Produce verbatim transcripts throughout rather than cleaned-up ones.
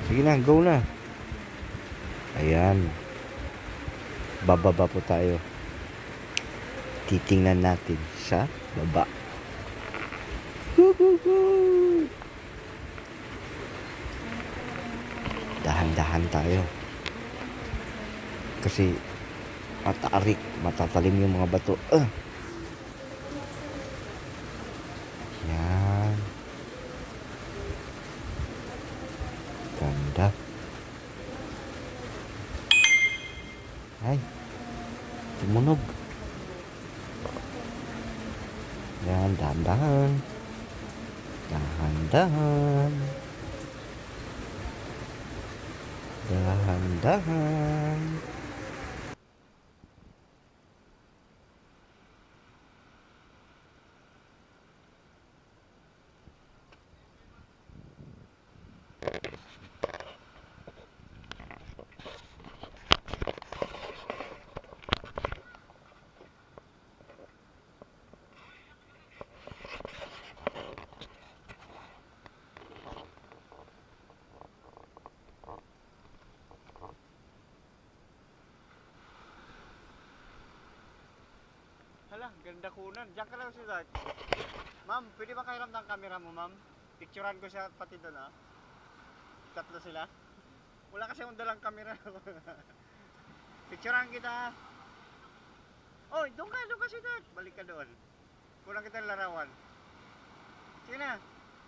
Sige na, go na. Ayan. Bababa po tayo. Titingnan natin sa baba. Dahan-dahan tayo. Kasi matarik, matatalim yung mga bato. Ah. Yan. Ganda. Ay. Tumunog. Yan, dahan-dahan. Dahan-dahan. Dahan-dahan. Hala, ganda kunan. Diyan ka lang sila. Ma'am, pwede ba kahiram ng camera mo, ma'am? Picturean ko siya pati doon, ah. Tatlo sila. Wala kasi akong dalang camera. Picturean kita. Oh, doon ka, doon ka sila. Balik ka doon. Kulang kita ng larawan. Sige na.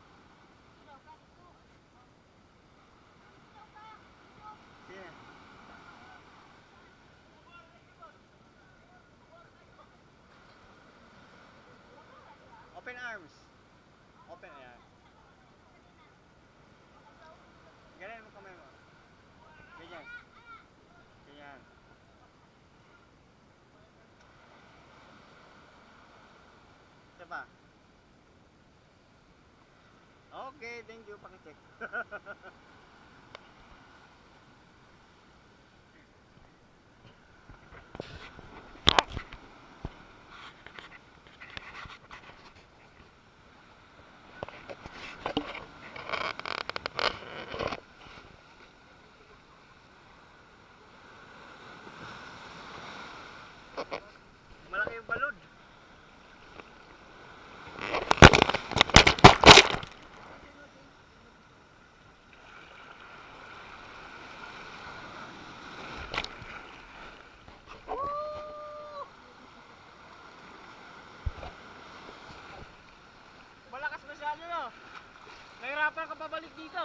Sige na. Open arms. Open, ayan. Ganyan mo kamay mo. Ganyan. Ganyan. Isa pa. Okay, thank you. Pakicheck. Malaki yung balod. Malakas masyado, no? Nahirapan ka pabalik dito.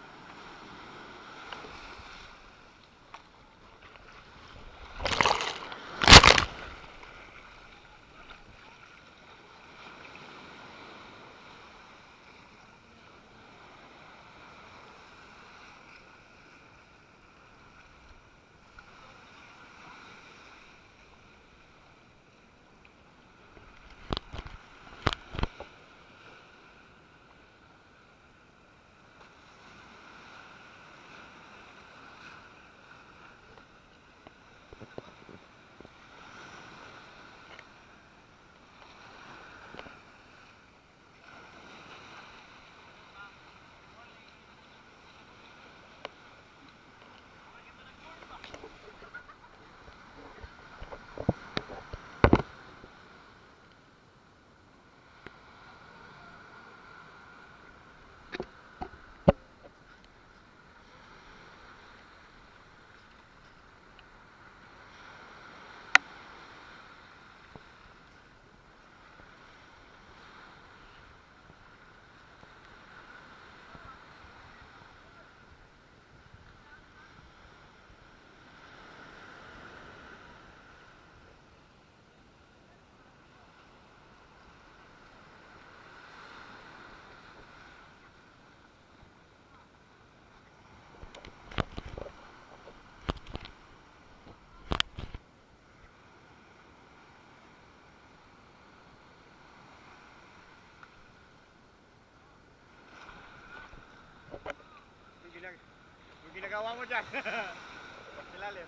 Yung ginagawa mo dyan. Ilalim.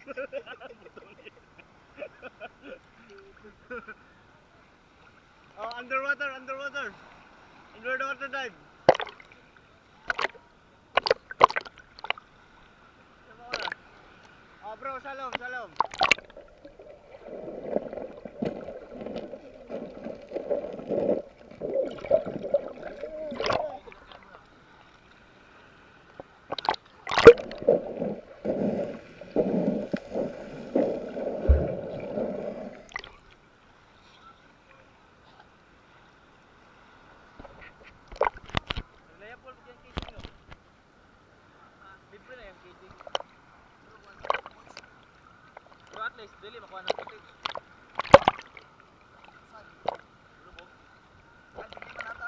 Oh, underwater, underwater. Underwater dive. Sama ko na. Oh, bro, salom, salom. Laya po yung casing no. Libre na yung casing. Pero at least, dili makuha ng footage. Lubog. Ay, hindi man ata.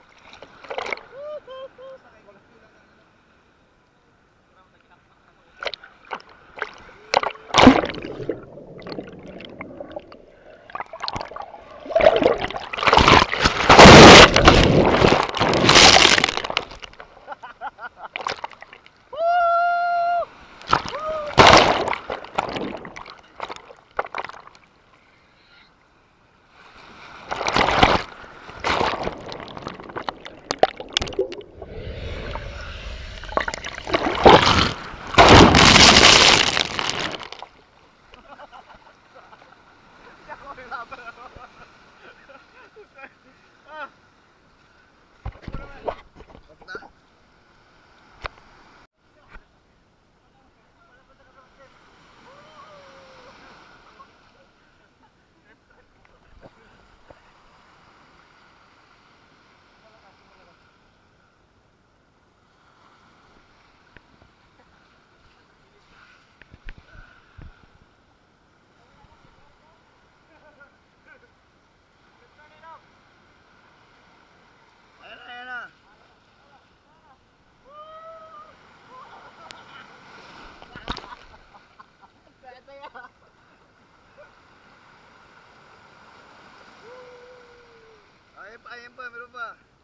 Ah. Ayan na, ayan na. Saya-saya. Ayan pa, ayan pa, meron pa.